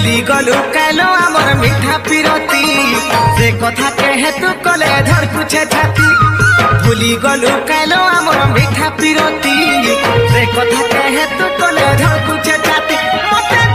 भूली गलु कैलो आमर मीठा पिरती से कथा कहे तू कले धड़कुछे छाती भूली गलु कैलो आमर मीठा पिरती से कथा कहे तू कले धड़कुछे छाती मते